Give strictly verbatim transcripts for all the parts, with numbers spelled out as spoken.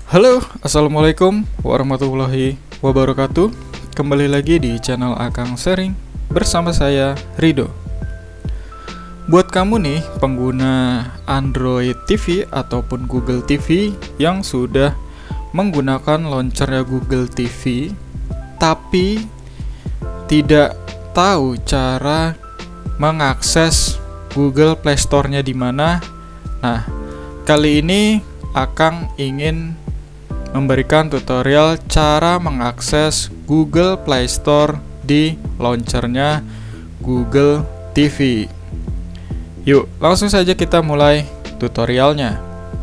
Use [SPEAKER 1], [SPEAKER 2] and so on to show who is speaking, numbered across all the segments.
[SPEAKER 1] Halo, assalamualaikum warahmatullahi wabarakatuh. Kembali lagi di channel Akang Sharing bersama saya Rido. Buat kamu nih pengguna Android T V ataupun Google T V yang sudah menggunakan launchernya Google T V tapi tidak tahu cara mengakses Google Play Store-nya di mana. Nah, kali ini Akang ingin memberikan tutorial cara mengakses Google Play Store di launchernya Google T V. Yuk, langsung saja kita mulai tutorialnya.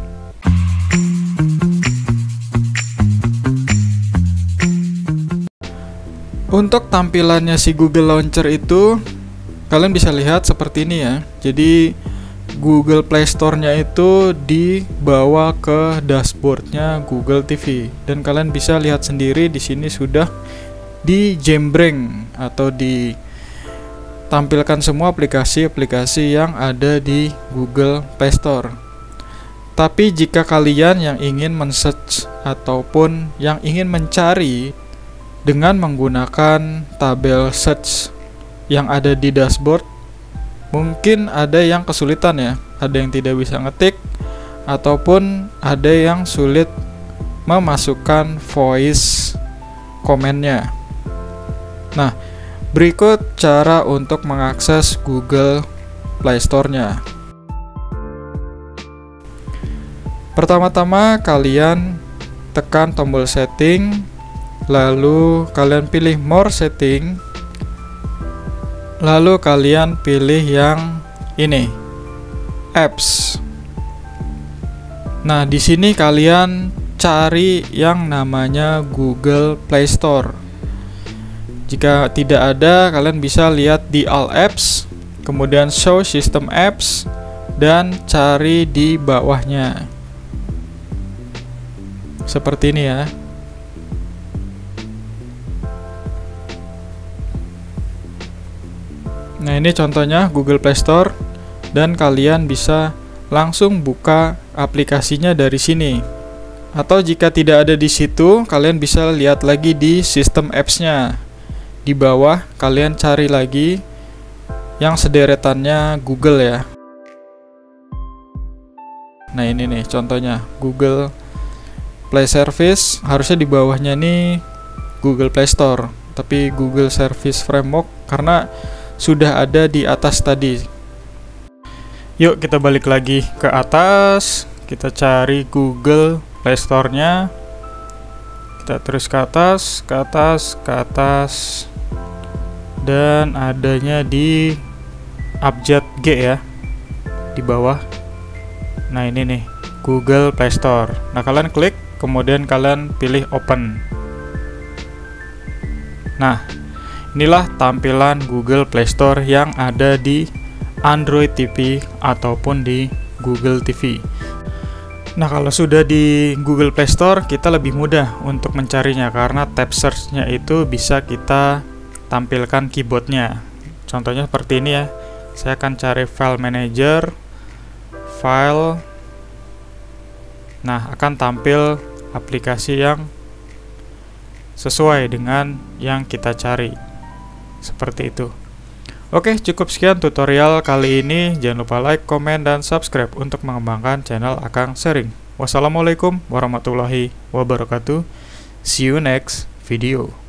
[SPEAKER 1] Untuk tampilannya si Google Launcher itu, kalian bisa lihat seperti ini ya. Jadi Google Play Store-nya itu dibawa ke dashboardnya Google T V, dan kalian bisa lihat sendiri di sini sudah di jembreng atau ditampilkan semua aplikasi-aplikasi yang ada di Google Play Store. Tapi jika kalian yang ingin men-search ataupun yang ingin mencari dengan menggunakan tabel search yang ada di dashboard, mungkin ada yang kesulitan ya, ada yang tidak bisa ngetik ataupun ada yang sulit memasukkan voice komennya. Nah, berikut cara untuk mengakses Google Play Store-nya. Pertama-tama kalian tekan tombol setting, lalu kalian pilih more setting. Lalu kalian pilih yang ini, apps. Nah, di sini kalian cari yang namanya Google Play Store. Jika tidak ada, kalian bisa lihat di all apps, kemudian show system apps, dan cari di bawahnya. Seperti ini ya. Nah, ini contohnya Google Play Store, dan kalian bisa langsung buka aplikasinya dari sini. Atau jika tidak ada di situ, kalian bisa lihat lagi di sistem apps-nya. Di bawah kalian cari lagi yang sederetannya Google ya. Nah, ini nih contohnya Google Play Service, harusnya di bawahnya nih Google Play Store, tapi Google Service Framework karena sudah ada di atas tadi. Yuk kita balik lagi ke atas, kita cari Google Play Store-nya. Kita terus ke atas, ke atas, ke atas, dan adanya di abjad G ya, di bawah. Nah, ini nih Google Play Store. Nah, kalian klik, kemudian kalian pilih open. Nah, inilah tampilan Google Play Store yang ada di Android T V ataupun di Google T V. Nah, kalau sudah di Google Play Store, kita lebih mudah untuk mencarinya karena tab search-nya itu bisa kita tampilkan keyboardnya. Contohnya seperti ini ya. Saya akan cari File Manager, File. Nah, akan tampil aplikasi yang sesuai dengan yang kita cari. Seperti itu. Oke, cukup sekian tutorial kali ini. Jangan lupa like, komen, dan subscribe untuk mengembangkan channel Akang Sharing. Wassalamualaikum warahmatullahi wabarakatuh. See you next video.